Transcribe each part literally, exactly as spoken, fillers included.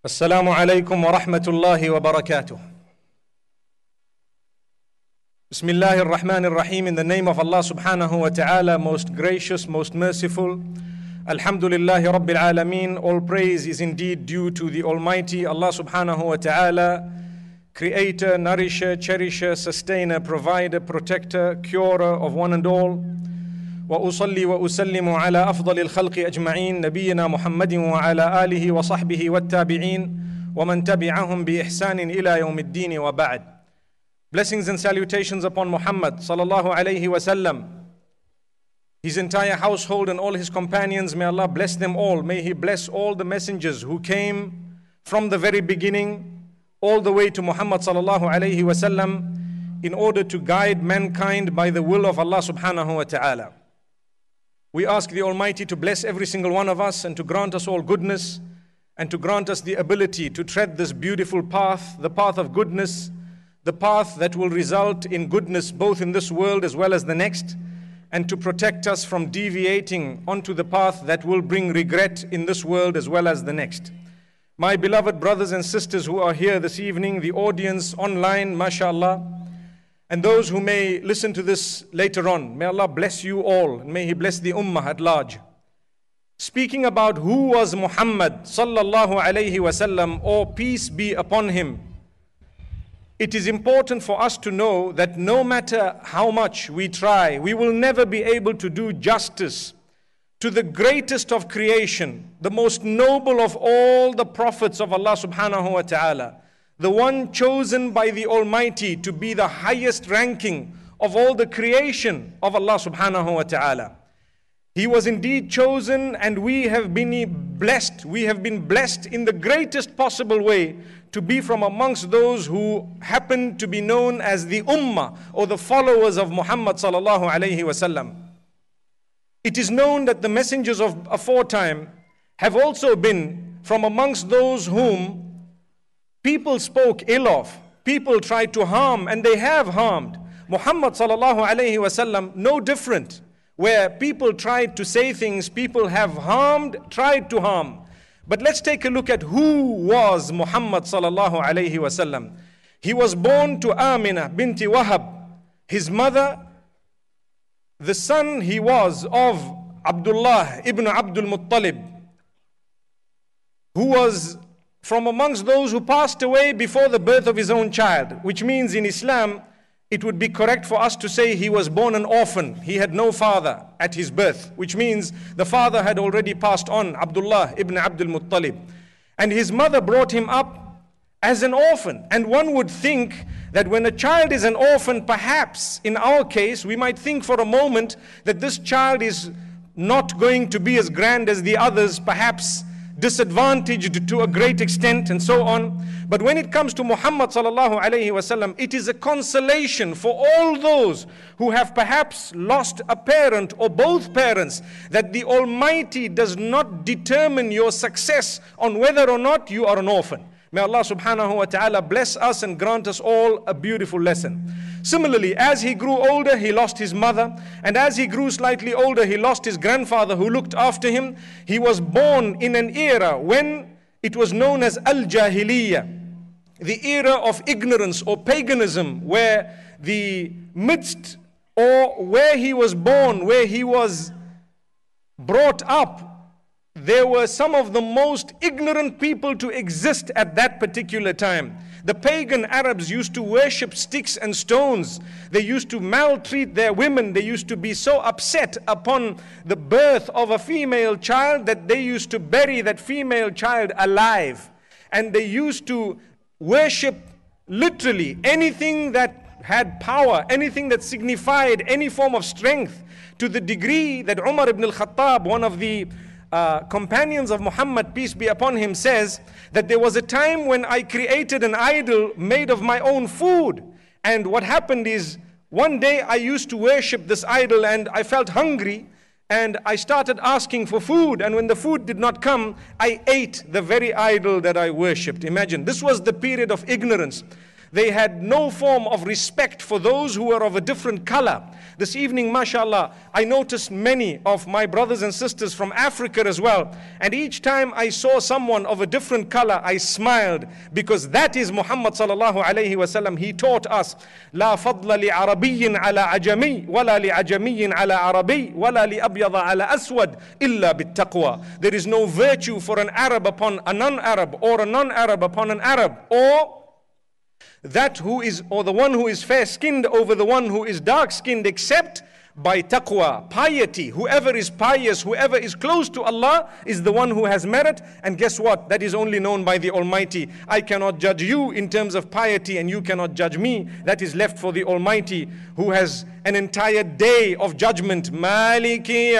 Assalamu alaikum wa rahmatullahi wa barakatuh. Bismillahir Rahmanir Rahim. In the name of Allah subhanahu wa ta'ala, most gracious, most merciful. Alhamdulillahi Rabbil Alameen. All praise is indeed due to the Almighty Allah subhanahu wa ta'ala, creator, nourisher, cherisher, sustainer, provider, protector, curer of one and all. وأصلي وأسلم على أفضل الخلق أجمعين نبينا محمد وعلى آله وصحبه والتابعين ومن تبعهم بإحسان إلى يوم الدين وبعد. Blessings and salutations upon Muhammad sallallahu alayhi wasallam, his entire household and all his companions. May Allah bless them all. May He bless all the messengers who came from the very beginning all the way to Muhammad sallallahu alayhi wasallam in order to guide mankind by the will of Allah subhanahu wa ta'ala. We ask the Almighty to bless every single one of us and to grant us all goodness and to grant us the ability to tread this beautiful path, the path of goodness, the path that will result in goodness both in this world as well as the next, and to protect us from deviating onto the path that will bring regret in this world as well as the next. My beloved brothers and sisters who are here this evening, the audience online, mashallah, and those who may listen to this later on, may Allah bless you all and may He bless the ummah at large. Speaking about who was Muhammad sallallahu alayhi wasallam, or peace be upon him, it is important for us to know that no matter how much we try, we will never be able to do justice to the greatest of creation, the most noble of all the prophets of Allah subhanahu wa ta'ala, the one chosen by the Almighty to be the highest ranking of all the creation of Allah subhanahu wa ta'ala. He was indeed chosen, and we have been blessed. We have been blessed in the greatest possible way to be from amongst those who happen to be known as the Ummah, or the followers of Muhammad sallallahu alayhi wasallam. It is known that the messengers of aforetime have also been from amongst those whom people spoke ill of, people tried to harm, and they have harmed. Muhammad sallallahu alayhi wasallam, no different. Where people tried to say things, people have harmed, tried to harm. But let's take a look at who was Muhammad sallallahu alayhi wasallam. He was born to Amina binti Wahab. His mother, the son he was of Abdullah ibn Abdul Muttalib, who was from amongst those who passed away before the birth of his own child, which means in Islam, it would be correct for us to say he was born an orphan. He had no father at his birth, which means the father had already passed on, Abdullah ibn Abdul Muttalib. And his mother brought him up as an orphan. And one would think that when a child is an orphan, perhaps in our case, we might think for a moment that this child is not going to be as grand as the others, perhaps disadvantaged to a great extent, and so on. But when it comes to Muhammad sallallahu alayhi wasallam, it is a consolation for all those who have perhaps lost a parent or both parents, that the Almighty does not determine your success on whether or not you are an orphan. May Allah subhanahu wa ta'ala bless us and grant us all a beautiful lesson. Similarly, as he grew older, he lost his mother. And as he grew slightly older, he lost his grandfather who looked after him. He was born in an era when it was known as Al-Jahiliyyah, the era of ignorance or paganism, where the midst, or where he was born, where he was brought up, there were some of the most ignorant people to exist at that particular time. The pagan Arabs used to worship sticks and stones. They used to maltreat their women. They used to be so upset upon the birth of a female child that they used to bury that female child alive. And they used to worship literally anything that had power, anything that signified any form of strength, to the degree that Umar ibn al-Khattab, one of the Uh, companions of Muhammad, peace be upon him, says that there was a time when I created an idol made of my own food. And what happened is, one day I used to worship this idol and I felt hungry and I started asking for food. And when the food did not come, I ate the very idol that I worshipped. Imagine, this was the period of ignorance. They had no form of respect for those who were of a different color. This evening, mashallah, I noticed many of my brothers and sisters from Africa as well. And each time I saw someone of a different color, I smiled, because that is Muhammad sallallahu alayhi wa sallam. He taught us, لا فضل لعربي على عجمي ولا لعجمي على عربي ولا لأبيض على أسود إلا بالتقوى. There is no virtue for an Arab upon a non-Arab, or a non-Arab upon an Arab, or that who is, or the one who is fair-skinned over the one who is dark-skinned, except by taqwa, piety. Whoever is pious, whoever is close to Allah, is the one who has merit. And guess what? That is only known by the Almighty. I cannot judge you in terms of piety, and you cannot judge me. That is left for the Almighty, who has an entire day of judgment. Maliki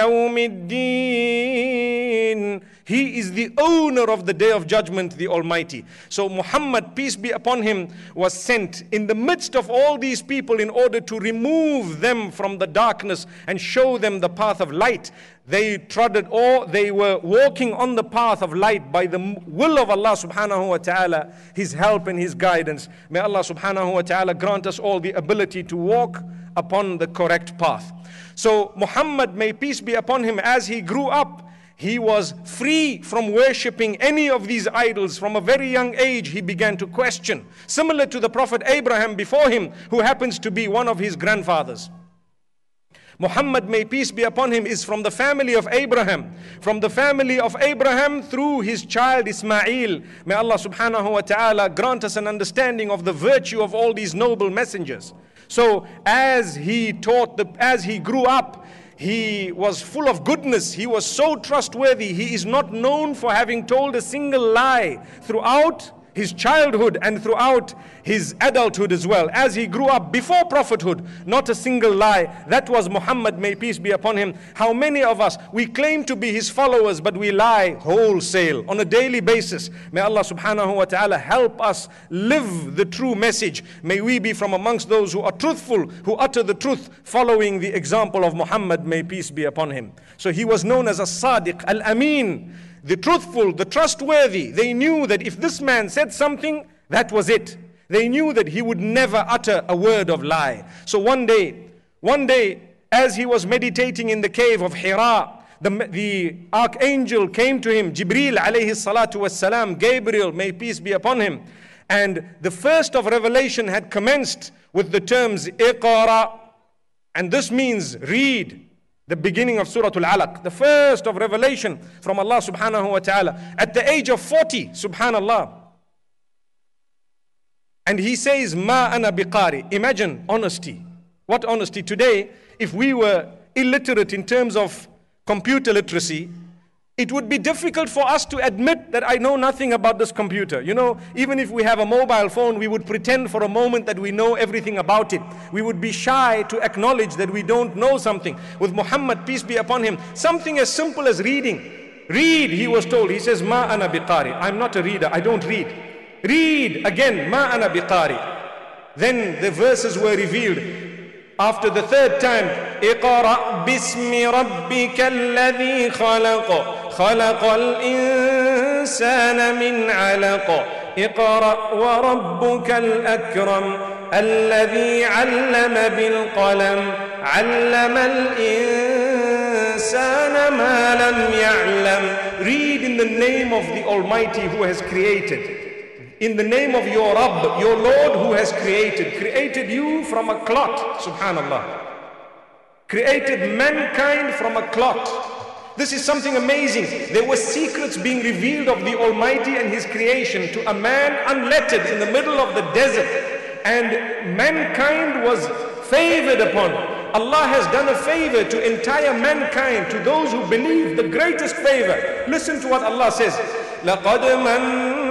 yawmiddin. He is the owner of the day of judgment, the Almighty. So Muhammad, peace be upon him, was sent in the midst of all these people in order to remove them from the darkness and show them the path of light. They trod, or they were walking on the path of light by the will of Allah subhanahu wa ta'ala, His help and His guidance. May Allah subhanahu wa ta'ala grant us all the ability to walk upon the correct path. So Muhammad, may peace be upon him, as he grew up, he was free from worshipping any of these idols. From a very young age, he began to question. Similar to the Prophet Abraham before him, who happens to be one of his grandfathers. Muhammad, may peace be upon him, is from the family of Abraham. From the family of Abraham through his child Ismail. May Allah subhanahu wa ta'ala grant us an understanding of the virtue of all these noble messengers. So as he taught, the, as he grew up, he was full of goodness. He was so trustworthy. He is not known for having told a single lie throughout his childhood and throughout his adulthood as well. As he grew up before prophethood, not a single lie. That was Muhammad, may peace be upon him. How many of us, we claim to be his followers, but we lie wholesale on a daily basis. May Allah subhanahu wa ta'ala help us live the true message. May we be from amongst those who are truthful, who utter the truth, following the example of Muhammad, may peace be upon him. So he was known as a Sadiq, Al-Amin, the truthful, the trustworthy. They knew that if this man said something, that was it. They knew that he would never utter a word of lie. So one day, one day, as he was meditating in the cave of Hira, the, the archangel came to him, Jibreel alayhi salatu wassalam, Gabriel, may peace be upon him. And the first of revelation had commenced with the terms Iqra, and this means read. The beginning of Surah Al-Alaq, the first of revelation from Allah subhanahu wa ta'ala, at the age of forty, subhanallah. And he says, Ma ana biqari. Imagine honesty. What honesty? Today, if we were illiterate in terms of computer literacy, it would be difficult for us to admit that I know nothing about this computer. You know, even if we have a mobile phone, we would pretend for a moment that we know everything about it. We would be shy to acknowledge that we don't know something. With Muhammad, peace be upon him, something as simple as reading. Read, he was told. He says, Ma ana biqari. I'm not a reader, I don't read. Read, again, Ma ana biqari. Then the verses were revealed. After the third time, اقرأ باسم ربك الذي خلق خلق الإنسان من علق اقرأ وربك الأكرم الذي علم بالقلم علم الإنسان ما لم يعلم. Read in the name of the Almighty who has created. In the name of your Rabb, your Lord who has created, created you from a clot, subhanallah. Created mankind from a clot. This is something amazing. There were secrets being revealed of the Almighty and His creation to a man unlettered in the middle of the desert. And mankind was favored upon. Allah has done a favor to entire mankind, to those who believe, the greatest favor. Listen to what Allah says. لَقَدْ مَنَّ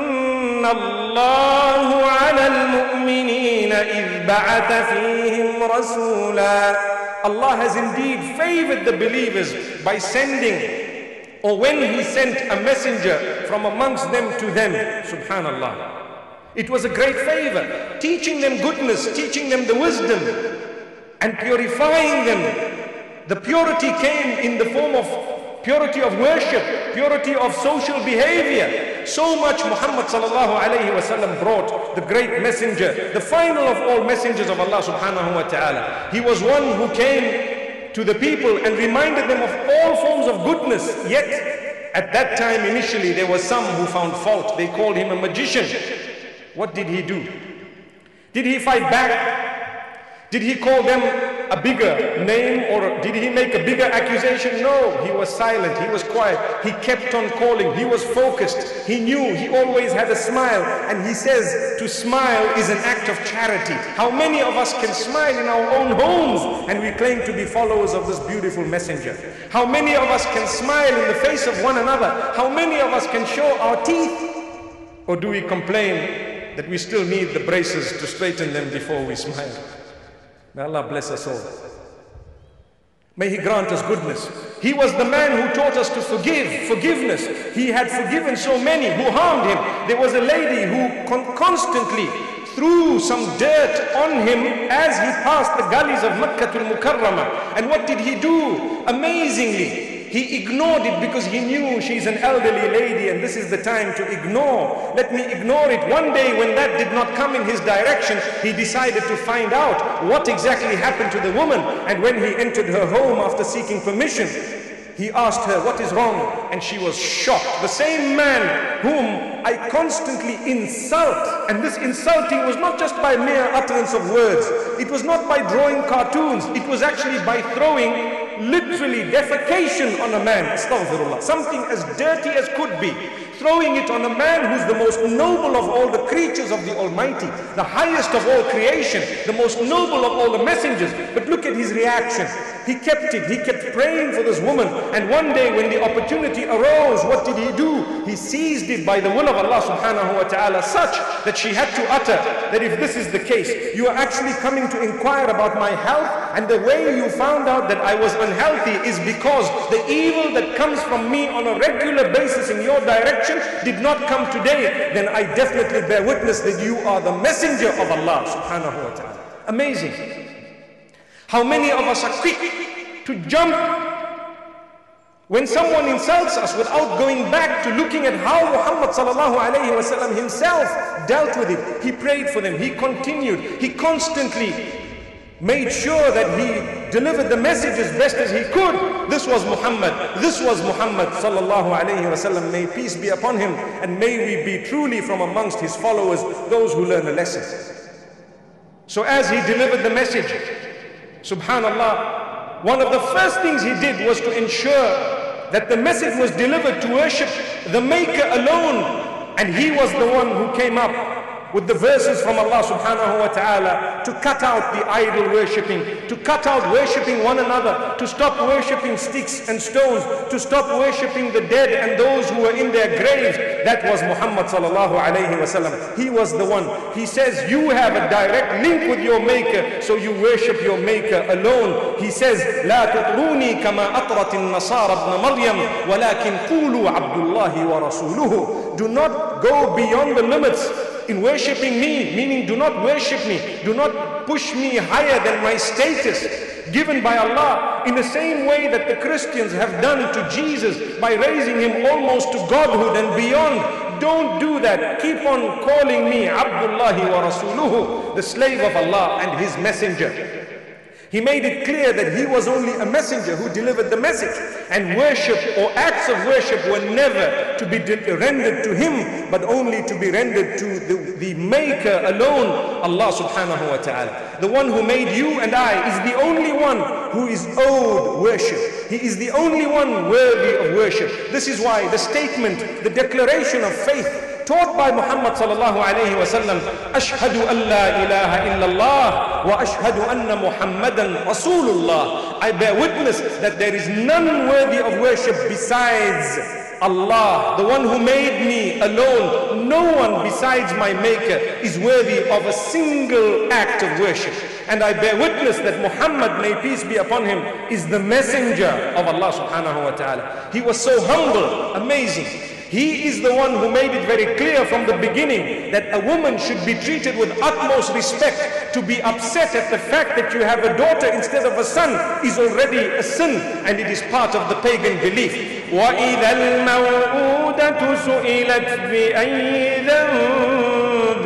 الله على المؤمنين إذ بعث فيهم رسولا. Allah has indeed favored the believers by sending, or when He sent a messenger from amongst them to them. Subhanallah. It was a great favor, teaching them goodness, teaching them the wisdom, and purifying them. The purity came in the form of purity of worship, purity of social behavior. So much Muhammad sallallahu alayhi wa sallam brought, the great messenger, the final of all messengers of Allah subhanahu wa ta'ala. He was one who came to the people and reminded them of all forms of goodness. Yet, at that time initially, there were some who found fault. They called him a magician. What did he do? Did he fight back? Did he call them a bigger name, or did he make a bigger accusation? No, he was silent, he was quiet, he kept on calling, he was focused, he knew, he always had a smile, and he says to smile is an act of charity. How many of us can smile in our own homes and we claim to be followers of this beautiful messenger? How many of us can smile in the face of one another? How many of us can show our teeth? Or do we complain that we still need the braces to straighten them before we smile? May Allah bless us all. May He grant us goodness. He was the man who taught us to forgive, forgiveness. He had forgiven so many who harmed him. There was a lady who con constantly threw some dirt on him as he passed the gullies of Makkah al-Mukarramah. And what did he do? Amazingly, he ignored it because he knew she's an elderly lady and this is the time to ignore. Let me ignore it. One day when that did not come in his direction, he decided to find out what exactly happened to the woman. And when he entered her home after seeking permission, he asked her, what is wrong? And she was shocked. The same man whom I constantly insult, and this insulting was not just by mere utterance of words, it was not by drawing cartoons, it was actually by throwing literally defecation on a man, astaghfirullah, something as dirty as could be, throwing it on a man who's the most noble of all the creatures of the Almighty, the highest of all creation, the most noble of all the messengers. But look at his reaction. He kept it, he kept praying for this woman, and one day when the opportunity arose, what did he do? He seized it by the will of Allah subhanahu wa ta'ala, such that she had to utter that if this is the case, you are actually coming to inquire about my health, and the way you found out that I was unhealthy is because the evil that comes from me on a regular basis in your direction did not come today, then I definitely bear witness that you are the messenger of Allah subhanahu wa ta'ala. Amazing. How many of us are quick to jump when someone insults us without going back to looking at how Muhammad sallallahu alayhi wa sallam himself dealt with it. He prayed for them, he continued, he constantly made sure that he delivered the message as best as he could. This was Muhammad, this was Muhammad sallallahu alayhi wa sallam. May peace be upon him, and may we be truly from amongst his followers, those who learn a lesson. So as he delivered the message, subhanallah, one of the first things he did was to ensure that the message was delivered to worship the Maker alone. And he was the one who came up with the verses from Allah subhanahu wa ta'ala to cut out the idol worshipping, to cut out worshipping one another, to stop worshipping sticks and stones, to stop worshipping the dead and those who were in their graves. That was Muhammad sallallahu alayhi wa sallam. He was the one. He says, you have a direct link with your Maker, so you worship your Maker alone. He says, لا تطروني كما أطرت النصارى ابن مريم ولكن قولوا عبد الله ورسوله. Do not go beyond the limits in worshipping me, meaning do not worship me, do not push me higher than my status given by Allah, in the same way that the Christians have done to Jesus by raising him almost to godhood and beyond. Don't do that. Keep on calling me Abdullahi wa Rasuluhu, the slave of Allah and his messenger. He made it clear that he was only a messenger who delivered the message, and worship or acts of worship were never to be rendered to him, but only to be rendered to the, the Maker alone, Allah subhanahu wa ta'ala. The one who made you and I is the only one who is owed worship. He is the only one worthy of worship. This is why the statement, the declaration of faith taught by Muhammad sallallahu alayhi wa sallam, Ashhadu an la ilaha illallah wa ashhadu anna Muhammadan Rasulullah. I bear witness that there is none worthy of worship besides Allah, the one who made me alone. No one besides my Maker is worthy of a single act of worship. And I bear witness that Muhammad, may peace be upon him, is the messenger of Allah subhanahu wa ta'ala. He was so humble, amazing. He is the one who made it very clear from the beginning that a woman should be treated with utmost respect. To be upset at the fact that you have a daughter instead of a son is already a sin, and it is part of the pagan belief. وَإِذَا الْمَوْءُودَةُ سُئِلَتْ بِأَيِّ ذَنْبٍ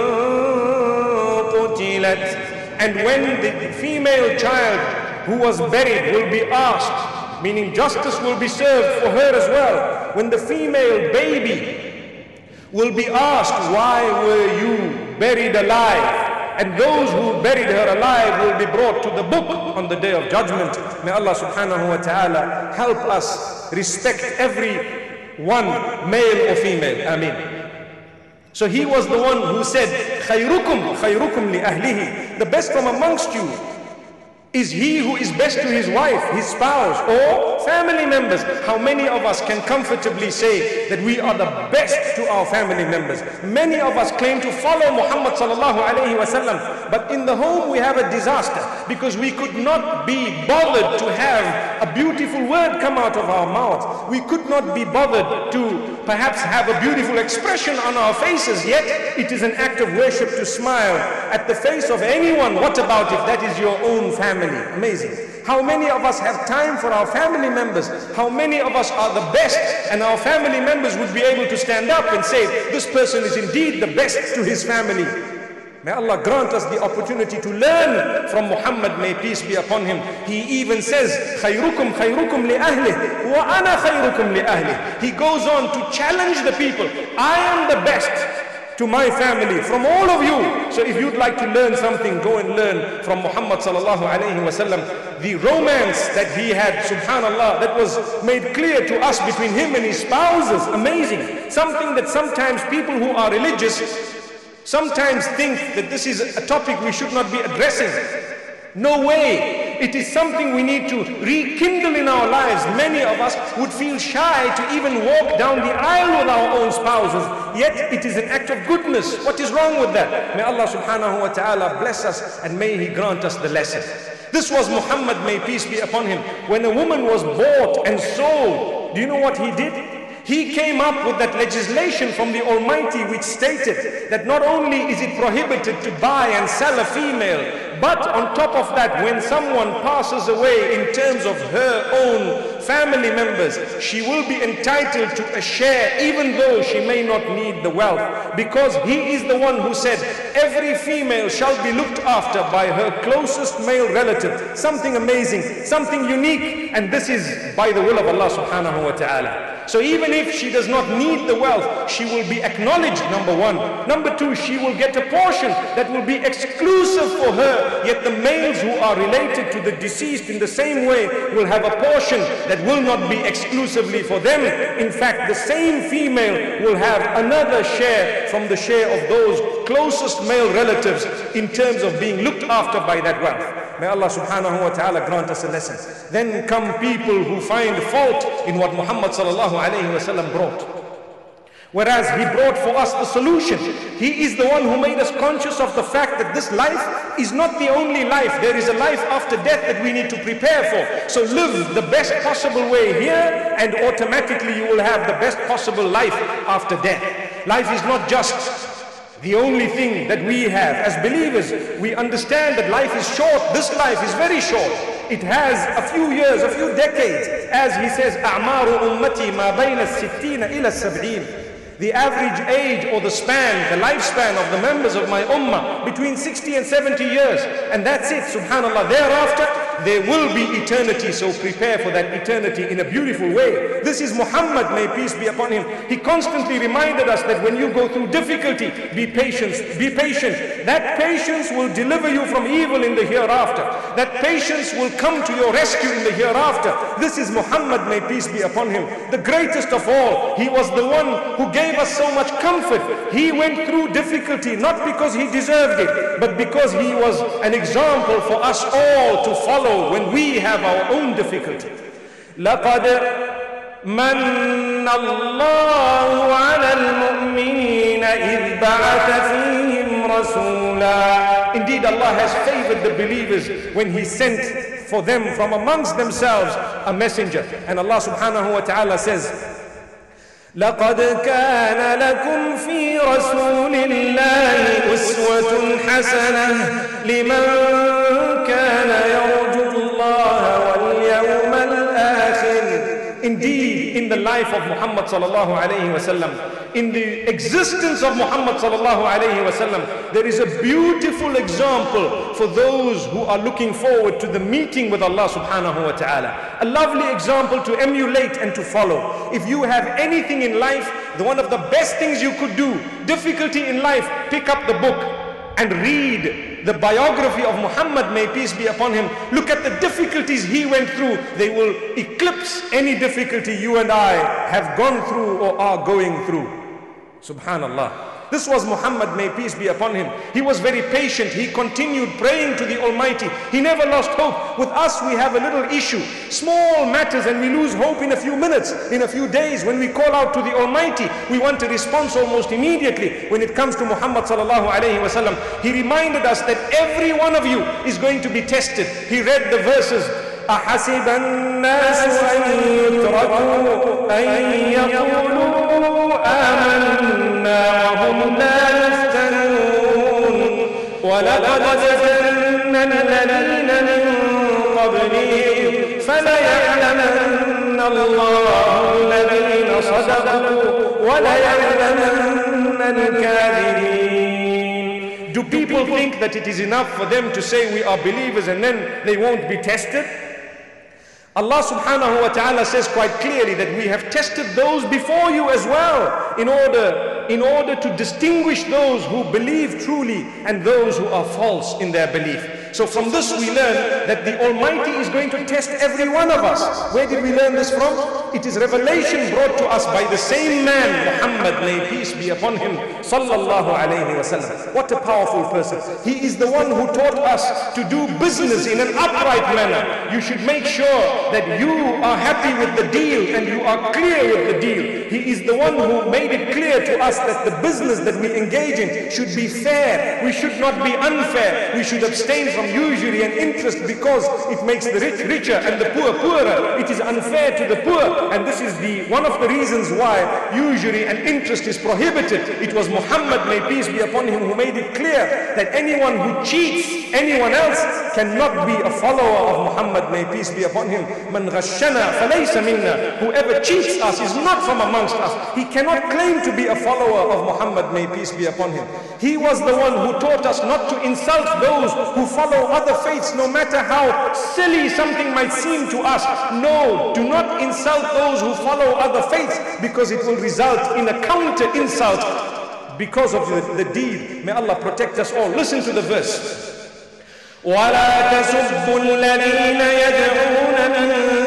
قُتِلَتْ. And when the female child who was buried will be asked, meaning justice will be served for her as well. When the female baby will be asked, why were you buried alive? And those who buried her alive will be brought to the book on the day of judgment. May Allah subhanahu wa ta'ala help us respect every one, male or female. Ameen. So he was the one who said, خَيْرُكُمْ خَيْرُكُمْ لِأَهْلِهِ. The best from amongst you is he who is best to his wife, his spouse, or family members. How many of us can comfortably say that we are the best to our family members? Many of us claim to follow Muhammad sallallahu alayhi wa sallam, but in the home we have a disaster because we could not be bothered to have a beautiful word come out of our mouths. We could not be bothered to perhaps have a beautiful expression on our faces, yet it is an act of worship to smile at the face of anyone. What about if that is your own family? Amazing. How many of us have time for our family members? How many of us are the best, and our family members would be able to stand up and say, this person is indeed the best to his family? May Allah grant us the opportunity to learn from Muhammad, may peace be upon him. He even says, خَيْرُكُمْ خَيْرُكُمْ لِأَهْلِهِ وَأَنَا خَيْرُكُمْ لِأَهْلِهِ. He goes on to challenge the people. I am the best to my family from all of you. So if you'd like to learn something, go and learn from Muhammad sallallahu alayhi wa sallam. The romance that he had, subhanallah, that was made clear to us between him and his spouses. Amazing. Something that sometimes people who are religious sometimes think that this is a topic we should not be addressing. No way. It is something we need to rekindle in our lives. Many of us would feel shy to even walk down the aisle with our own spouses, yet it is an act of goodness. What is wrong with that? May Allah subhanahu wa ta'ala bless us, and may He grant us the lesson. This was Muhammad, may peace be upon him. When a woman was bought and sold, do you know what he did? He came up with that legislation from the Almighty which stated that not only is it prohibited to buy and sell a female, but on top of that, when someone passes away in terms of her own family members, she will be entitled to a share even though she may not need the wealth. Because he is the one who said, every female shall be looked after by her closest male relative. Something amazing, something unique, and this is by the will of Allah subhanahu wa ta'ala. So even if she does not need the wealth, she will be acknowledged, number one. Number two, she will get a portion that will be exclusive for her. Yet the males who are related to the deceased in the same way will have a portion that will not be exclusively for them. In fact, the same female will have another share from the share of those closest male relatives in terms of being looked after by that wealth. May Allah subhanahu wa ta'ala grant us a lesson. Then come people who find fault in what Muhammad sallallahu alayhi wa sallam brought. Whereas he brought for us the solution. He is the one who made us conscious of the fact that this life is not the only life. There is a life after death that we need to prepare for. So live the best possible way here, and automatically you will have the best possible life after death. Life is not just the only thing that we have. As believers, we understand that life is short. This life is very short. It has a few years, a few decades. As he says, أعمار أمتي ما بين الستين إلى السبعين. The average age or the span, the lifespan of the members of my ummah, between sixty and seventy years. And that's it, subhanallah. Thereafter, there will be eternity. So prepare for that eternity in a beautiful way. This is Muhammad, may peace be upon him. He constantly reminded us that when you go through difficulty, be patient, be patient. That patience will deliver you from evil in the hereafter. That patience will come to your rescue in the hereafter. This is Muhammad, may peace be upon him. The greatest of all. He was the one who gave us so much comfort. He went through difficulty not because he deserved it, but because he was an example for us all to follow when we have our own difficulty. لَقَدْ مَنَّ اللَّهُ عَلَى الْمُؤْمِنِينَ إِذْ بَعَثَ فِيهِمْ رَسُولًا. Indeed, Allah has favored the believers when He sent for them from amongst themselves a messenger. And Allah subhanahu wa ta'ala says, لقد كان لكم في رسول الله أسوة حسنة لمن كان يرجو الله واليوم الآخر. Indeed, in the life of Muhammad sallallahu alayhi wasallam, in the existence of Muhammad sallallahu alayhi wasallam, there is a beautiful example for those who are looking forward to the meeting with Allah subhanahu wa ta'ala. A lovely example to emulate and to follow. If you have anything in life, the one of the best things you could do, difficulty in life, pick up the book and read the biography of Muhammad, may peace be upon him. Look at the difficulties he went through. They will eclipse any difficulty you and I have gone through or are going through. Subhanallah. This was Muhammad, may peace be upon him. He was very patient. He continued praying to the Almighty. He never lost hope. With us, we have a little issue, small matters, and we lose hope in a few minutes, in a few days. When we call out to the Almighty, we want a response almost immediately. When it comes to Muhammad sallallahu alayhi wasallam, he reminded us that every one of you is going to be tested. He read the verses. أحسب الناس أن يتركوا أن يقولوا آمنا وهم لا يفتنون ولقد فتنا الذين من قبلهم فليعلمن الله الذين صدقوا وليعلمن الكاذبين. Do people think that it is enough for them to say we are believers and then they won't be tested? Allah subhanahu wa ta'ala says quite clearly that we have tested those before you as well in order, in order to distinguish those who believe truly and those who are false in their belief. So from this we learn that the Almighty is going to test every one of us. Where did we learn this from? It is revelation brought to us by the same man, Muhammad, may peace be upon him, sallallahu alayhi wa sallam. What a powerful person. He is the one who taught us to do business in an upright manner. You should make sure that you are happy with the deal and you are clear with the deal. He is the one who made it clear to us that the business that we engage in should be fair. We should not be unfair. We should abstain from usury and interest because it makes the rich richer and the poor poorer. It is unfair to the poor, and this is the one of the reasons why usury and interest is prohibited. It was Muhammad, may peace be upon him, who made it clear that anyone who cheats anyone else cannot be a follower of Muhammad, may peace be upon him. Man ghashana falaysa minna. Whoever cheats us is not from amongst us. He cannot claim to be a follower of Muhammad, may peace be upon him. He was the one who taught us not to insult those who follow other faiths, no matter how silly something might seem to us. No, do not insult those who follow other faiths, because it will result in a counter insult because of the, the deed. May Allah protect us all. Listen to the verse. وَلَا تَسُبُّوا الَّذِينَ يَدْعُونَ مِن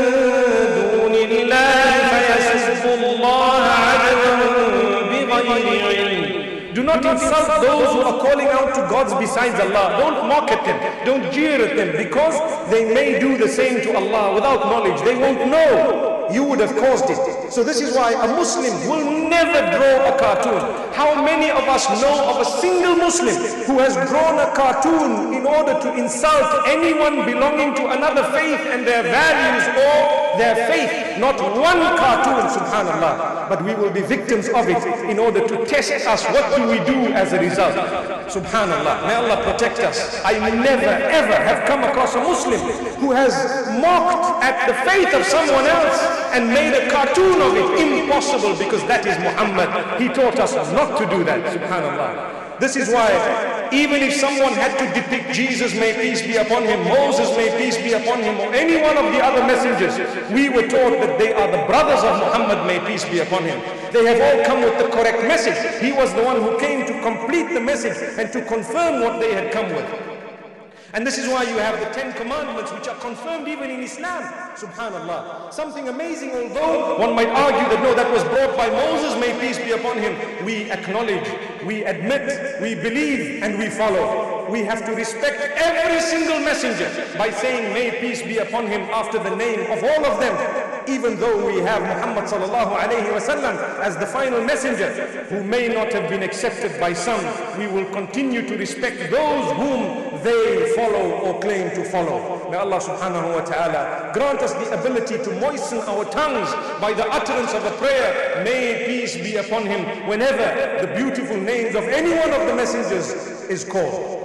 دُونِ اللَّهِ فَيَسُبُّوا اللَّهَ عَدْوًا بِغَيْرِ عِلْمٍ. Do not insult those who are calling out to gods besides Allah. Don't mock at them. Don't jeer at them, because they may do the same to Allah without knowledge. They won't know. You would have caused it. So this is why a Muslim will never draw a cartoon. How many of us know of a single Muslim who has drawn a cartoon in order to insult anyone belonging to another faith and their values or their faith? Not one cartoon, subhanallah. But we will be victims of it in order to test us. What do we do as a result? Subhanallah. May Allah protect us. I never ever have come across a Muslim who has mocked at the faith of someone else and made a cartoon of it. Impossible, because that is Muhammad. He taught us not to do that. Subhanallah. This is why even if someone had to depict Jesus, may peace be upon him, Moses, may peace be upon him, or any one of the other messengers, we were taught that they are the brothers of Muhammad, may peace be upon him. They have all come with the correct message. He was the one who came to complete the message and to confirm what they had come with. And this is why you have the Ten Commandments, which are confirmed even in Islam. Subhanallah. Something amazing, although one might argue that no, that was brought by Moses, may peace be upon him. We acknowledge, we admit, we believe, and we follow. We have to respect every single messenger by saying, may peace be upon him, after the name of all of them. even though we have Muhammad sallallahu alayhi wa sallam as the final messenger, who may not have been accepted by some, we will continue to respect those whom they follow or claim to follow. May Allah subhanahu wa ta'ala grant us the ability to moisten our tongues by the utterance of a prayer, may peace be upon him, whenever the beautiful names of any one of the messengers is called.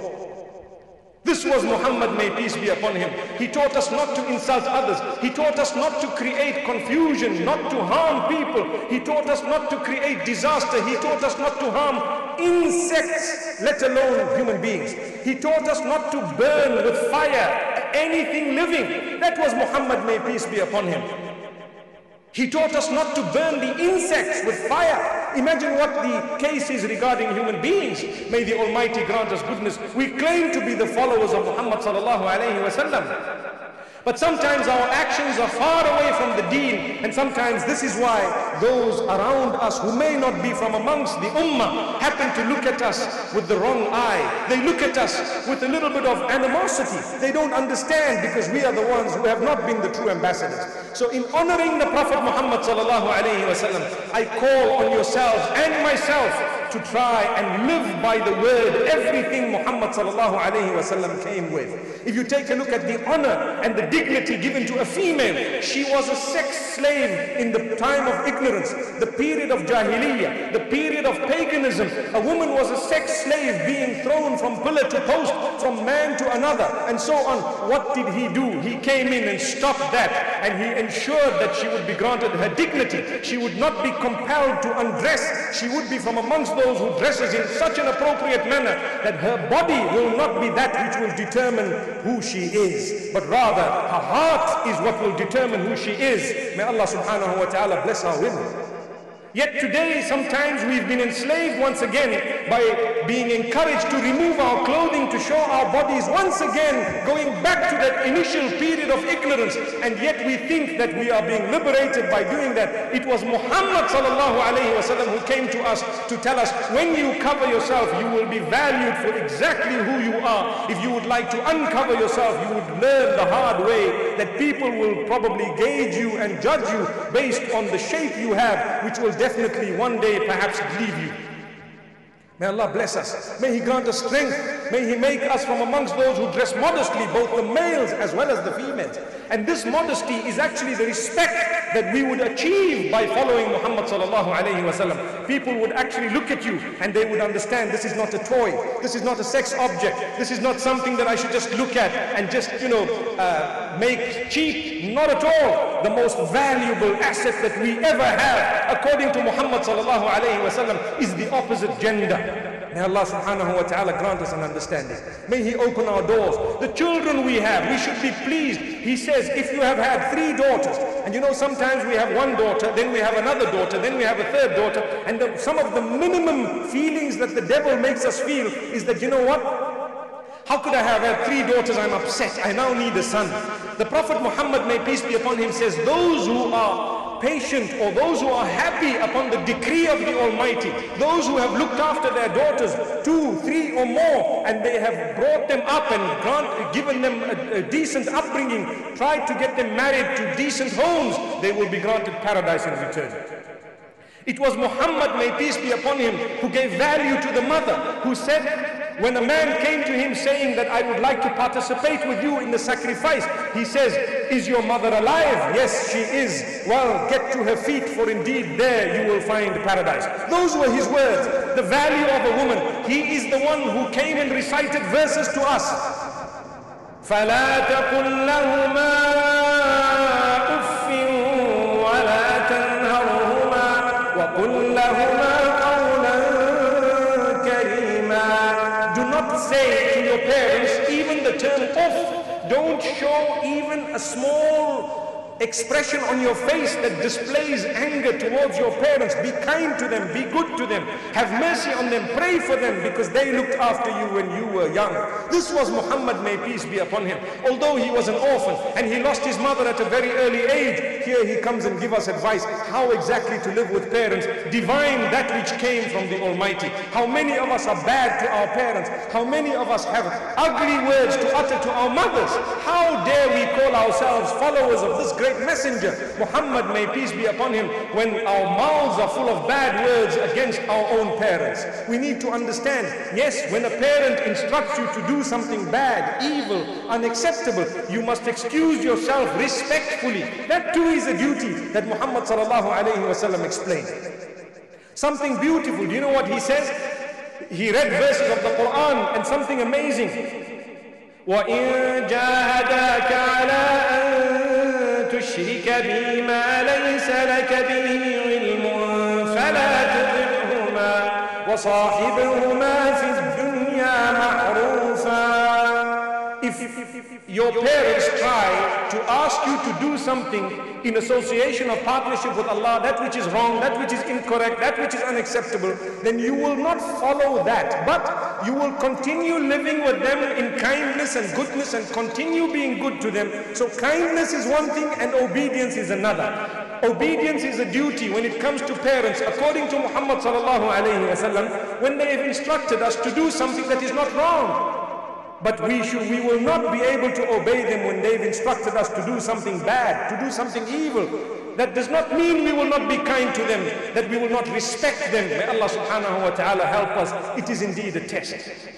This was Muhammad, may peace be upon him. He taught us not to insult others. He taught us not to create confusion, not to harm people. He taught us not to create disaster. He taught us not to harm insects, let alone human beings. He taught us not to burn with fire anything living. That was Muhammad, may peace be upon him. He taught us not to burn the insects with fire. Imagine what the case is regarding human beings. May the Almighty grant us goodness. We claim to be the followers of Muhammad sallallahu alayhi wa sallam. But sometimes our actions are far away from the deen, and sometimes this is why those around us who may not be from amongst the ummah happen to look at us with the wrong eye. They look at us with a little bit of animosity. They don't understand, because we are the ones who have not been the true ambassadors. So in honoring the Prophet Muhammad sallallahu alayhi wa sallam, I call on yourselves and myself to try and live by the word, everything Muhammad sallallahu alayhi wa sallam came with. If you take a look at the honor and the dignity given to a female, she was a sex slave in the time of ignorance, the period of Jahiliyyah, the period of paganism. A woman was a sex slave, being thrown from pillar to post, from man to another, and so on. What did he do? He came in and stopped that, and he ensured that she would be granted her dignity. She would not be compelled to undress. She would be from amongst those who dresses in such an appropriate manner that her body will not be that which will determine who she is, but rather her heart is what will determine who she is. May Allah subhanahu wa ta'ala bless our women. Yet today, sometimes we've been enslaved once again by being encouraged to remove our clothing to show our bodies once again, going back to that initial period of ignorance. And yet we think that we are being liberated by doing that. It was Muhammad sallallahu alayhi wa sallam who came to us to tell us, when you cover yourself, you will be valued for exactly who you are. If you would like to uncover yourself, you would learn the hard way that people will probably gauge you and judge you based on the shape you have, which will definitely one day perhaps leave you. May Allah bless us. May He grant us strength. May He make us from amongst those who dress modestly, both the males as well as the females. And this modesty is actually the respect that we would achieve by following Muhammad sallallahu alayhi wa sallam. People would actually look at you and they would understand this is not a toy. This is not a sex object. This is not something that I should just look at and just, you know, uh, make cheap. Not at all. The most valuable asset that we ever have, according to Muhammad sallallahu alayhi wa sallam, is the opposite gender. May Allah subhanahu wa ta'ala grant us an understanding. May He open our doors. The children we have, we should be pleased. He says, if you have had three daughters, and you know sometimes we have one daughter, then we have another daughter, then we have a third daughter, and the, some of the minimum feelings that the devil makes us feel is that, you know what? How could I have had three daughters? I'm upset. I now need a son. The Prophet Muhammad, may peace be upon him, says, those who are patient, or those who are happy upon the decree of the Almighty, those who have looked after their daughters, two, three or more, and they have brought them up and grant, given them a, a decent upbringing, tried to get them married to decent homes, they will be granted paradise in return. It was Muhammad, may peace be upon him, who gave value to the mother, who said, when a man came to him saying that I would like to participate with you in the sacrifice, he says, is your mother alive? Yes, she is. Well, get to her feet, for indeed there you will find paradise. Those were his words. The value of a woman. He is the one who came and recited verses to us. فَلَا تَقُلْ لَهُمَا أُفٍّ وَلَا تَنْهَرْهُمَا وَقُلْ لَهُمَا say to your parents, even the term off, don't show even a small expression on your face that displays anger towards your parents. Be kind to them, be good to them, have mercy on them, pray for them, because they looked after you when you were young. This was Muhammad, may peace be upon him. Although he was an orphan and he lost his mother at a very early age, here he comes and gives us advice how exactly to live with parents, divine that which came from the Almighty. How many of us are bad to our parents? How many of us have ugly words to utter to our mothers? How dare we call ourselves followers of this great great messenger, Muhammad, may peace be upon him, when our mouths are full of bad words against our own parents. We need to understand, yes, when a parent instructs you to do something bad, evil, unacceptable, you must excuse yourself respectfully. That too is a duty that Muhammad sallallahu alayhi wa sallam explained. Something beautiful. Do you know what he says? He read verses of the Quran and something amazing. وَإِن جَاهَدَاكَ عَلَىٰ أَن تُشْرِكَ بِي مَا لَيْسَ لَكَ بِهِ عِلْمٌ فَلَا تُطِعْهُمَا وَصَاحِبْهُمَا فِي الدُّنْيَا مَعْرُوفًا. If your parents try to ask you to do something in association or partnership with Allah, that which is wrong, that which is incorrect, that which is unacceptable, then you will not follow that, but you will continue living with them in kindness and goodness and continue being good to them. So kindness is one thing and obedience is another. Obedience is a duty when it comes to parents, according to Muhammad sallallahu alayhi wa sallam, when they have instructed us to do something that is not wrong. But we should, we will not be able to obey them when they've instructed us to do something bad, to do something evil. That does not mean we will not be kind to them, that we will not respect them. May Allah subhanahu wa ta'ala help us. It is indeed a test.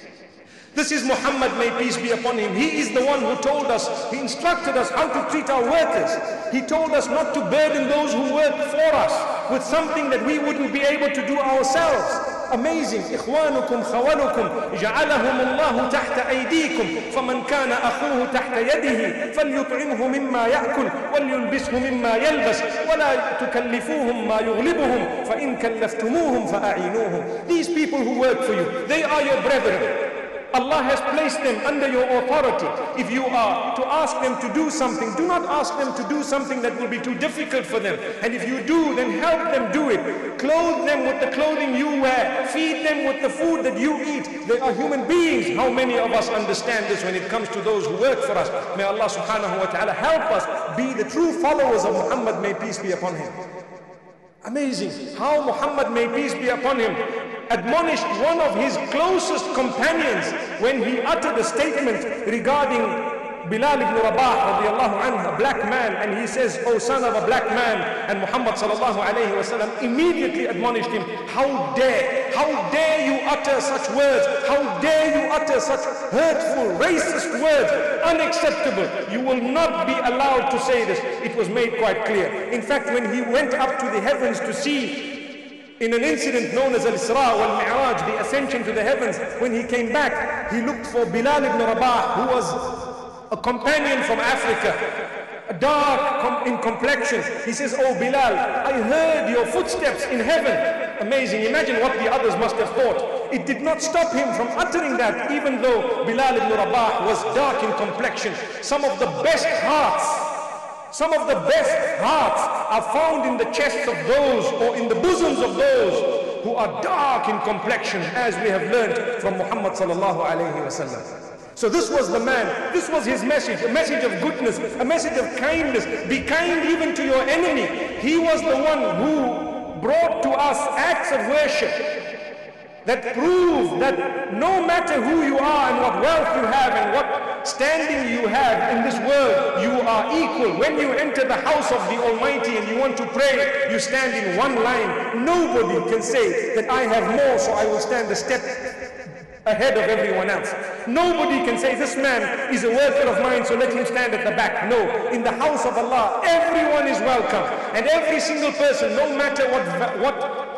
This is Muhammad, may peace be upon him. He is the one who told us, he instructed us how to treat our workers. He told us not to burden those who work for us with something that we wouldn't be able to do ourselves. Amazing. إخوانكم خوانكم جعلهم الله تحت أيديكم فمن كان أخوه تحت يده فليطعمه مما يأكل وليلبسه مما يلبس ولا تكلفوهم ما يغلبهم فإن كلفتموهم فأعينوهم. These people who work for you, they are your brethren. Allah has placed them under your authority. If you are to ask them to do something, do not ask them to do something that will be too difficult for them. And if you do, then help them do it. Clothe them with the clothing you wear. Feed them with the food that you eat. They are human beings. How many of us understand this when it comes to those who work for us? May Allah subhanahu wa ta'ala help us be the true followers of Muhammad, may peace be upon him. Amazing how Muhammad, may peace be upon him, admonished one of his closest companions when he uttered a statement regarding Bilal ibn Rabah radiallahu anhu, a black man, and he says, "O son of a black man," and Muhammad sallallahu alayhi wa sallam immediately admonished him, "How dare, how dare you utter such words? How dare you utter such hurtful, racist words? Unacceptable. You will not be allowed to say this." It was made quite clear. In fact, when he went up to the heavens to see, in an incident known as Al-Isra wal-Mi'raj, the ascension to the heavens, when he came back, he looked for Bilal ibn Rabah, who was a companion from Africa, dark com in complexion. He says, "Oh Bilal, I heard your footsteps in heaven." Amazing. Imagine what the others must have thought. It did not stop him from uttering that, even though Bilal ibn Rabah was dark in complexion. Some of the best hearts, some of the best hearts are found in the chests of those, or in the bosoms of those who are dark in complexion, as we have learned from Muhammad sallallahu alayhi wa sallam. So this was the man, this was his message, a message of goodness, a message of kindness. Be kind even to your enemy. He was the one who brought to us acts of worship that prove that no matter who you are and what wealth you have and what standing you have in this world, you are equal. When you enter the house of the Almighty and you want to pray, you stand in one line. Nobody can say that I have more, so I will stand a step ahead of everyone else. Nobody can say this man is a worker of mine, so let him stand at the back. No, in the house of Allah, everyone is welcome, and every single person, no matter what what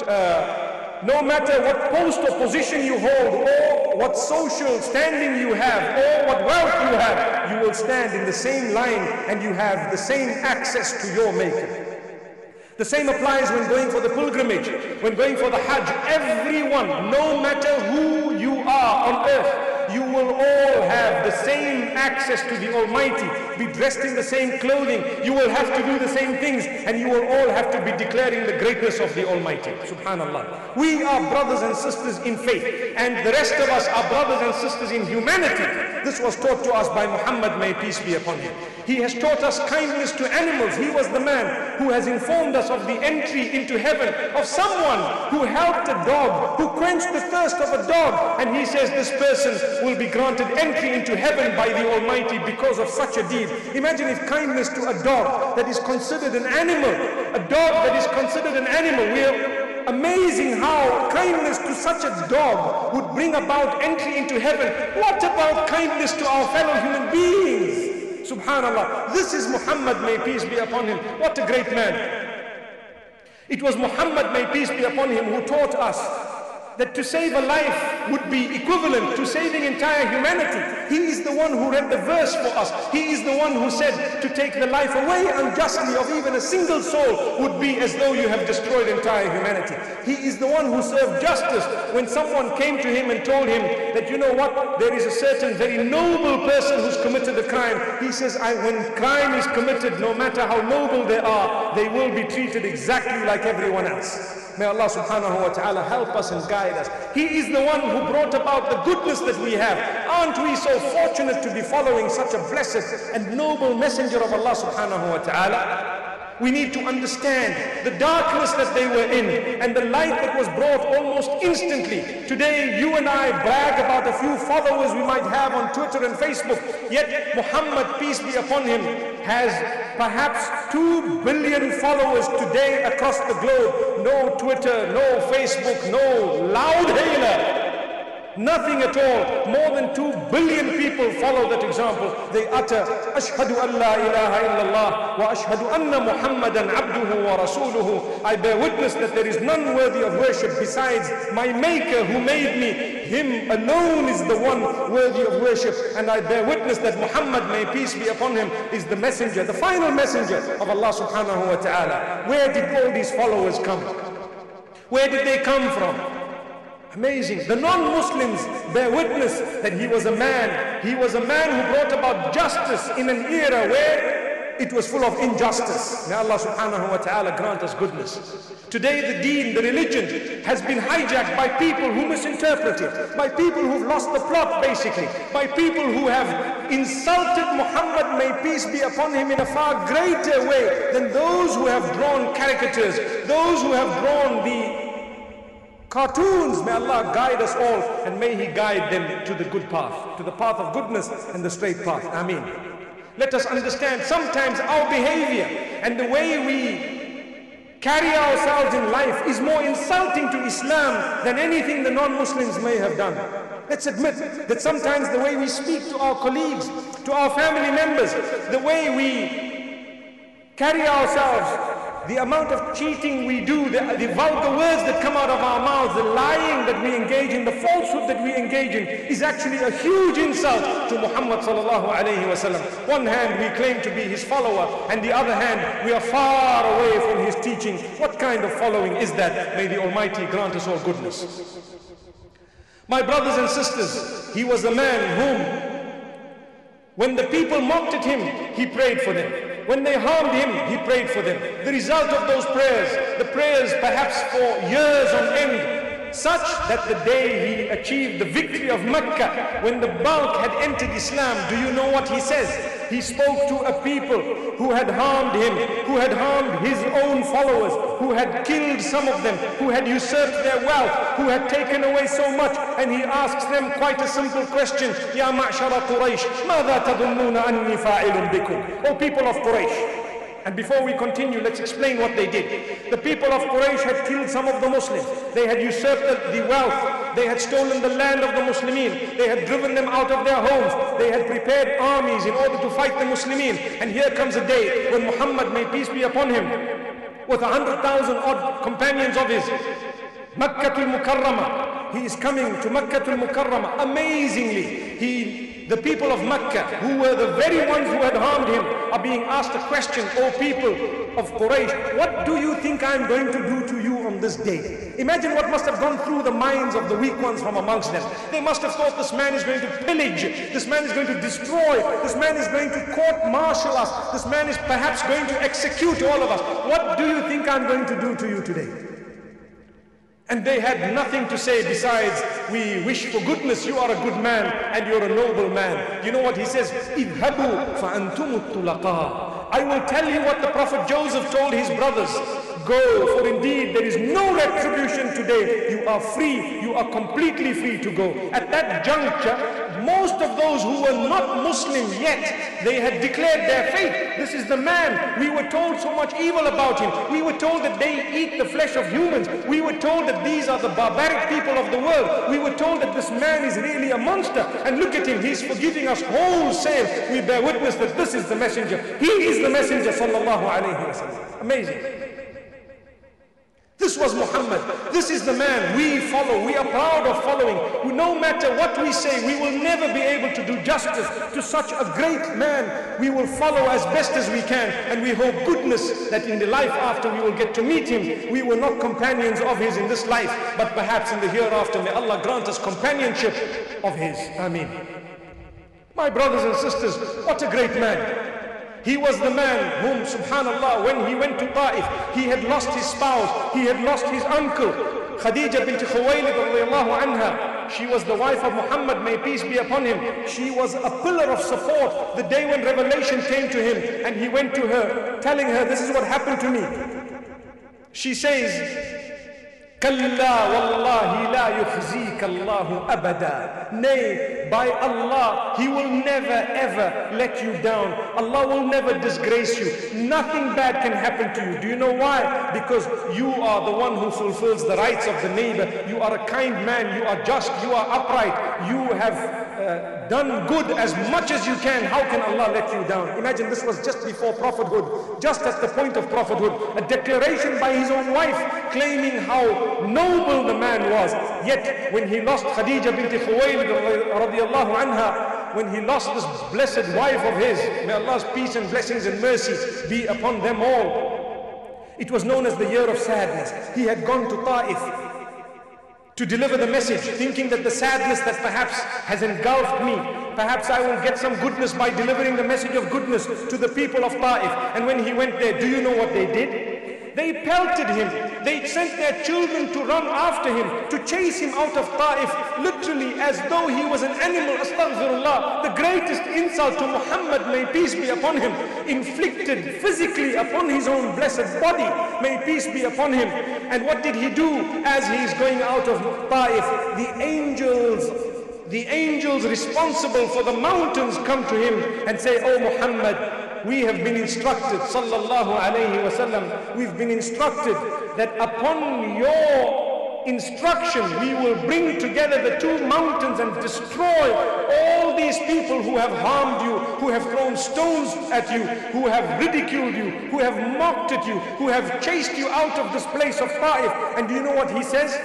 uh, no matter what post or position you hold, or what social standing you have, or what wealth you have, you will stand in the same line and you have the same access to your Maker. The same applies when going for the pilgrimage, when going for the Hajj. Everyone, no matter who you are on earth, you will all have the same access to the Almighty, be dressed in the same clothing, you will have to do the same things, and you will all have to be declaring the greatness of the Almighty. Subhanallah. We are brothers and sisters in faith, and the rest of us are brothers and sisters in humanity. This was taught to us by Muhammad, may peace be upon him. He has taught us kindness to animals. He was the man who has informed us of the entry into heaven of someone who helped a dog, who quenched the thirst of a dog, and he says this person will be be granted entry into heaven by the Almighty because of such a deed. Imagine if kindness to a dog that is considered an animal, a dog that is considered an animal, we are amazing how kindness to such a dog would bring about entry into heaven. What about kindness to our fellow human beings? Subhanallah. This is Muhammad, may peace be upon him. What a great man. It was Muhammad, may peace be upon him, who taught us that to save a life would be equivalent to saving entire humanity. He is the one who read the verse for us. He is the one who said to take the life away unjustly of even a single soul would be as though you have destroyed entire humanity. He is the one who served justice when someone came to him and told him that, you know what, there is a certain very noble person who's committed a crime. He says, I, when crime is committed, no matter how noble they are, they will be treated exactly like everyone else. May Allah subhanahu wa ta'ala help us and guide us. He is the one who brought about the goodness that we have. Aren't we so fortunate to be following such a blessed and noble messenger of Allah subhanahu wa ta'ala? We need to understand the darkness that they were in and the light that was brought almost instantly. Today, you and I brag about a few followers we might have on Twitter and Facebook. Yet, Muhammad, peace be upon him, has perhaps two billion followers today across the globe. No Twitter, no Facebook, no loud hailer. Nothing at all. More than two billion people follow that example. They utter, Ashhadu an la ilaha illallah wa ashhadu anna Muhammadan abduhu wa rasuluhu. I bear witness that there is none worthy of worship besides my Maker who made me. Him alone is the one worthy of worship. And I bear witness that Muhammad, may peace be upon him, is the messenger, the final messenger of Allah subhanahu wa ta'ala. Where did all these followers come? Where did they come from? Amazing. The non-Muslims bear witness that he was a man. He was a man who brought about justice in an era where it was full of injustice. May Allah subhanahu wa ta'ala grant us goodness. Today the deen, the religion, has been hijacked by people who misinterpret it, by people who've lost the plot basically, by people who have insulted Muhammad, may peace be upon him, in a far greater way than those who have drawn caricatures, those who have drawn the cartoons. May Allah guide us all and may He guide them to the good path, to the path of goodness and the straight path. Ameen. Let us understand sometimes our behavior and the way we carry ourselves in life is more insulting to Islam than anything the non-Muslims may have done. Let's admit that sometimes the way we speak to our colleagues, to our family members, the way we carry ourselves, the amount of cheating we do, the, the vulgar words that come out of our mouths, the lying that we engage in, the falsehood that we engage in, is actually a huge insult to Muhammad sallallahu alayhi wa sallam. One hand we claim to be his follower, and the other hand we are far away from his teaching. What kind of following is that? May the Almighty grant us all goodness. My brothers and sisters, he was a man whom, when the people mocked at him, he prayed for them. When they harmed him, he prayed for them. The result of those prayers, the prayers perhaps for years on end, such that the day he achieved the victory of Mecca, when the bulk had entered Islam, do you know what he says? He spoke to a people who had harmed him, who had harmed his own followers, who had killed some of them, who had usurped their wealth, who had taken away so much, and he asks them quite a simple question, Ya ma'shara Quraysh, ماذا تظنون أني فاعل بكم? O people of Quraysh. And before we continue, let's explain what they did. The people of Quraysh had killed some of the Muslims. They had usurped the wealth. They had stolen the land of the Muslimin. They had driven them out of their homes. They had prepared armies in order to fight the Muslimin. And here comes a day when Muhammad, may peace be upon him, with a hundred thousand odd companions of his, Makkatul Mukarramah. He is coming to Makkatul Mukarramah. Amazingly, he the people of Mecca, who were the very ones who had harmed him, are being asked a question, O people of Quraysh, what do you think I'm going to do to you on this day? Imagine what must have gone through the minds of the weak ones from amongst them. They must have thought this man is going to pillage, this man is going to destroy, this man is going to court-martial us, this man is perhaps going to execute all of us. What do you think I'm going to do to you today? And they had nothing to say besides, we wish for goodness, you are a good man and you're a noble man. You know what he says? اذهبوا فأنتم الطلقاء. I will tell you what the Prophet Joseph told his brothers. Go, for indeed there is no retribution today. You are free, you are completely free to go. At that juncture, most of those who were not Muslim yet, they had declared their faith. This is the man. We were told so much evil about him. We were told that they eat the flesh of humans. We were told that these are the barbaric people of the world. We were told that this man is really a monster. And look at him, he's forgiving us wholesale. We bear witness that this is the messenger. He is the messenger, sallallahu alayhi wa sallam. Amazing. This was Muhammad. This is the man we follow. We are proud of following. No matter what we say, we will never be able to do justice to such a great man. We will follow as best as we can, and we hope goodness that in the life after we will get to meet him. We were not companions of his in this life, but perhaps in the hereafter may Allah grant us companionship of his. Ameen. My brothers and sisters, what a great man. He was the man whom, subhanallah, when he went to Ta'if, he had lost his spouse, he had lost his uncle. Khadija bint Khuwaylid radiyallahu anha, she was the wife of Muhammad, may peace be upon him. She was a pillar of support the day when revelation came to him, and he went to her, telling her, this is what happened to me. She says, Kalla wallahi la yukhzika Allahu abada. Nay, by Allah, He will never ever let you down. Allah will never disgrace you. Nothing bad can happen to you. Do you know why? Because you are the one who fulfills the rights of the neighbor. You are a kind man. You are just. You are upright. You have uh, done good as much as you can. How can Allah let you down? Imagine this was just before prophethood, just at the point of prophethood. A declaration by his own wife claiming how noble the man was. Yet when he lost Khadija bint Khuwaylid radiyallahu anha, when he lost this blessed wife of his, may Allah's peace and blessings and mercy be upon them all, it was known as the year of sadness. He had gone to Ta'if to deliver the message, thinking that the sadness that perhaps has engulfed me, perhaps I will get some goodness by delivering the message of goodness to the people of Ta'if. And when he went there, do you know what they did? They pelted him. They sent their children to run after him, to chase him out of Ta'if, literally as though he was an animal. Astaghfirullah. The greatest insult to Muhammad, may peace be upon him, inflicted physically upon his own blessed body, may peace be upon him. And what did he do as he is going out of Ta'if? The angels, the angels responsible for the mountains come to him and say, "Oh Muhammad, we have been instructed, sallallahu alayhi wa sallam, we've been instructed that upon your instruction we will bring together the two mountains and destroy all these people who have harmed you, who have thrown stones at you, who have ridiculed you, who have mocked at you, who have chased you out of this place of Ta'if." And do you know what he says?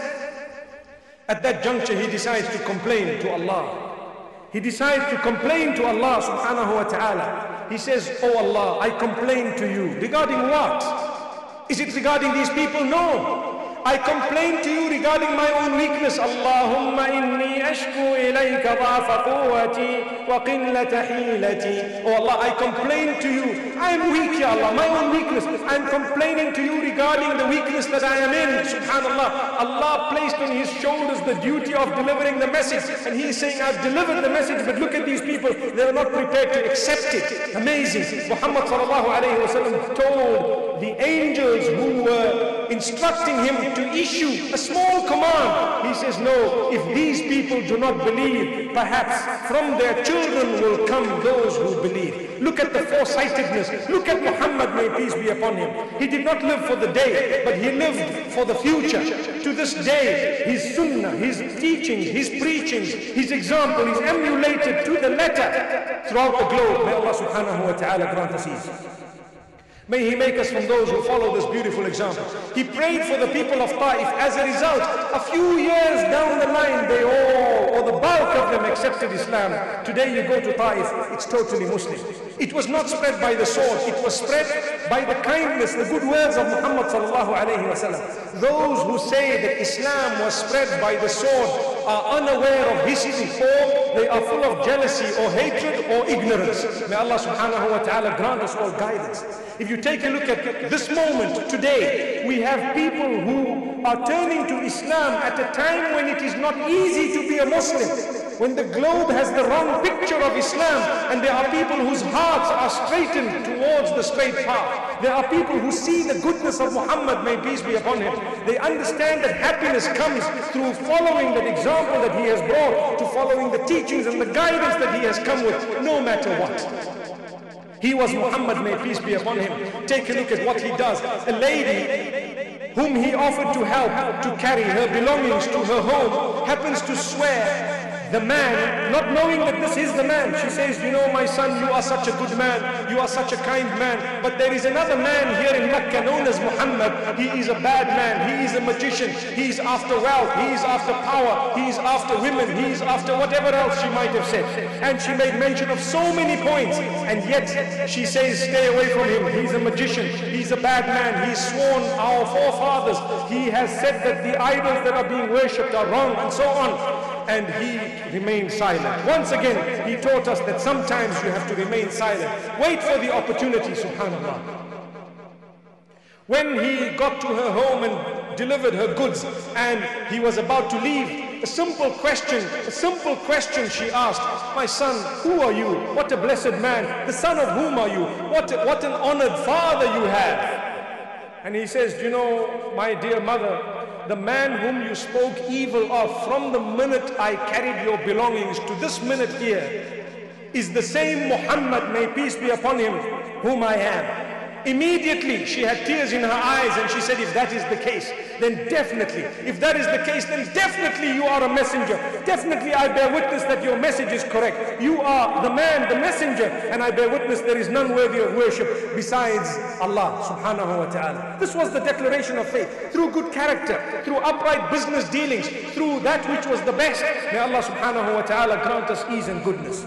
At that juncture he decides to complain to Allah. He decides to complain to Allah subhanahu wa ta'ala. He says, "Oh Allah, I complain to you." Regarding what? Is it regarding these people? No. I complain to you regarding my own weakness. Allahumma inni ashku ilayka dha'fa quwwati wa qillata hilati. Oh Allah, I complain to you. I am weak, Ya Allah, my own weakness. I am complaining to you regarding the weakness that I am in. Subhanallah. Allah placed on his shoulders the duty of delivering the message. And he is saying, I've delivered the message, but look at these people. They are not prepared to accept it. Amazing. Muhammad sallallahu alayhi wa sallam told the angels who were instructing him to issue a small command. He says, no, if these people do not believe, perhaps from their children will come those who believe. Look at the foresightedness. Look at Muhammad, may peace be upon him. He did not live for the day, but he lived for the future. To this day, his sunnah, his teachings, his preachings, his example is emulated to the letter throughout the globe. May Allah subhanahu wa ta'ala grant us ease. May He make us from those who follow this beautiful example. He prayed for the people of Ta'if. As a result, a few years down the line, they all, or the bulk of them, accepted Islam. Today you go to Ta'if, it's totally Muslim. It was not spread by the sword, it was spread by the kindness, the good words of Muhammad sallallahu alayhi wa sallam. Those who say that Islam was spread by the sword are unaware of history, or they are full of jealousy or hatred or ignorance. May Allah subhanahu wa ta'ala grant us all guidance. If you take a look at this moment today, we have people who are turning to Islam at a time when it is not easy to be a Muslim, when the globe has the wrong picture of Islam, and there are people whose hearts are straightened towards the straight path. There are people who see the goodness of Muhammad, may peace be upon him. They understand that happiness comes through following that example that he has brought, to following the teachings and the guidance that he has come with, no matter what. He was Muhammad, may peace be upon him. Take a look at what he does. A lady whom he offered to help to carry her belongings to her home happens to swear the man, not knowing that this is the man. She says, you know, my son, you are such a good man, you are such a kind man, but there is another man here in Mecca known as Muhammad. He is a bad man, he is a magician, he is after wealth, he is after power, he is after women, he is after whatever else she might have said. And she made mention of so many points, and yet she says, stay away from him. He's a magician, he's a bad man, he's sworn our forefathers, he has said that the idols that are being worshipped are wrong, and so on. And he remained silent. Once again, he taught us that sometimes you have to remain silent. Wait for the opportunity, subhanAllah. When he got to her home and delivered her goods and he was about to leave, a simple question, a simple question she asked, my son, who are you? What a blessed man. The son of whom are you? What, what an honored father you have. And he says, you know, my dear mother, the man whom you spoke evil of from the minute I carried your belongings to this minute here is the same Muhammad, may peace be upon him, whom I am. Immediately she had tears in her eyes and she said, if that is the case, then definitely, if that is the case, then definitely you are a messenger. Definitely I bear witness that your message is correct. You are the man, the messenger, and I bear witness there is none worthy of worship besides Allah subhanahu wa ta'ala. This was the declaration of faith. Through good character, through upright business dealings, through that which was the best. May Allah subhanahu wa ta'ala grant us ease and goodness.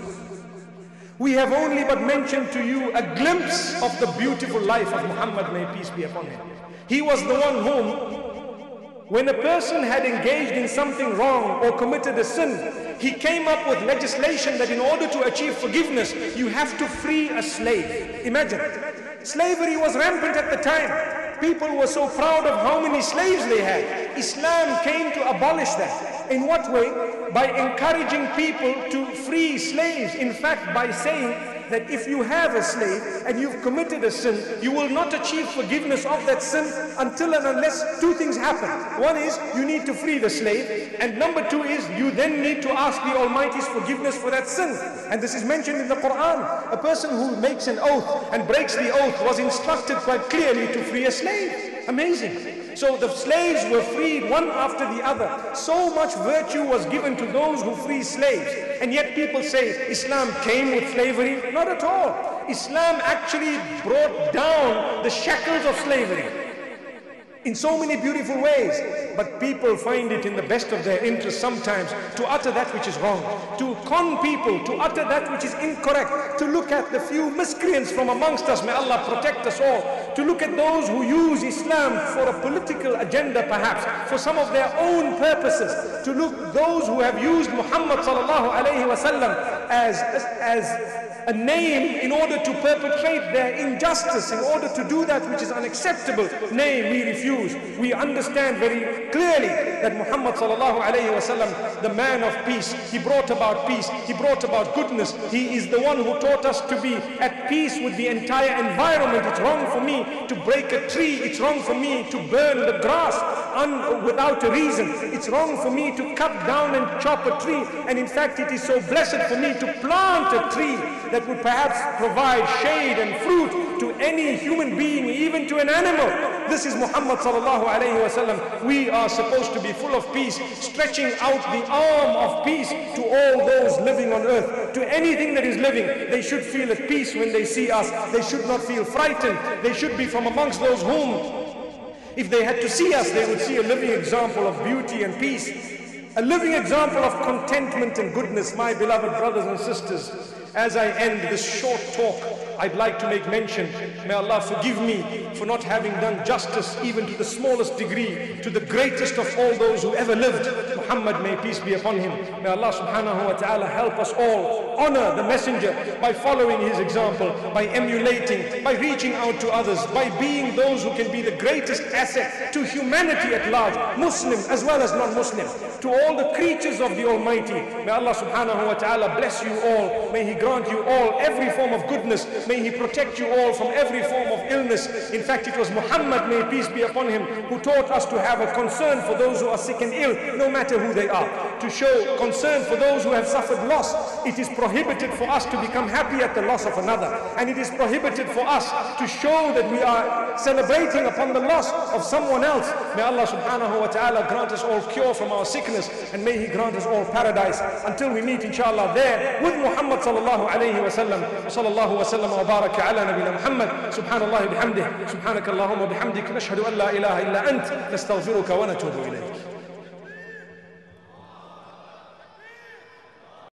We have only but mentioned to you a glimpse of the beautiful life of Muhammad, may peace be upon him. He was the one whom, when a person had engaged in something wrong or committed a sin, he came up with legislation that in order to achieve forgiveness, you have to free a slave. Imagine, slavery was rampant at the time. People were so proud of how many slaves they had. Islam came to abolish that. In what way? By encouraging people to free slaves. In fact, by saying that if you have a slave and you've committed a sin, you will not achieve forgiveness of that sin until and unless two things happen. One is you need to free the slave, and number two is you then need to ask the Almighty's forgiveness for that sin. And this is mentioned in the Quran. A person who makes an oath and breaks the oath was instructed quite clearly to free a slave. Amazing. So the slaves were freed one after the other. So much virtue was given to those who free slaves. And yet people say Islam came with slavery. Not at all. Islam actually brought down the shackles of slavery in so many beautiful ways. But people find it in the best of their interest sometimes to utter that which is wrong, to con people, to utter that which is incorrect, to look at the few miscreants from amongst us, may Allah protect us all, to look at those who use Islam for a political agenda perhaps, for some of their own purposes, to look those who have used Muhammad sallallahu alayhi wa sallam as, as, as a name in order to perpetrate their injustice, in order to do that which is unacceptable. Nay, we refuse. We understand very clearly that Muhammad sallallahu alayhi wa sallam, the man of peace, he brought about peace, he brought about goodness. He is the one who taught us to be at peace with the entire environment. It's wrong for me to break a tree. It's wrong for me to burn the grass un without a reason. It's wrong for me to cut down and chop a tree. And in fact, it is so blessed for me to plant a tree that would perhaps provide shade and fruit to any human being, even to an animal. This is Muhammad sallallahu alayhi wa sallam. We are supposed to be full of peace, stretching out the arm of peace to all those living on earth. To anything that is living, they should feel at peace when they see us. They should not feel frightened. They should be from amongst those whom, if they had to see us, they would see a living example of beauty and peace, a living example of contentment and goodness. My beloved brothers and sisters, as I end this short talk, I'd like to make mention, may Allah forgive me for not having done justice even to the smallest degree to the greatest of all those who ever lived, Muhammad, may peace be upon him. May Allah subhanahu wa ta'ala help us all honor the messenger by following his example, by emulating, by reaching out to others, by being those who can be the greatest asset to humanity at large, Muslim as well as non-Muslim, to all the creatures of the Almighty. May Allah subhanahu wa ta'ala bless you all. May He grant you all every form of goodness. May He protect you all from every form of illness. In fact, it was Muhammad, may peace be upon him, who taught us to have a concern for those who are sick and ill, no matter who they are. To show concern for those who have suffered loss. It is prohibited for us to become happy at the loss of another. And it is prohibited for us to show that we are celebrating upon the loss of someone else. May Allah subhanahu wa ta'ala grant us all cure from our sickness, and may He grant us all paradise until we meet inshallah there with Muhammad sallallahu alayhi wa sallam. Sallallahu wa sallam wa baraka ala nabina Muhammad. Subhanallah bihamdih. Subhanaka Allahumma bihamdik. Nashhadu an la ilaha illa ant. Nastaghfiruka wa natubu ilayk.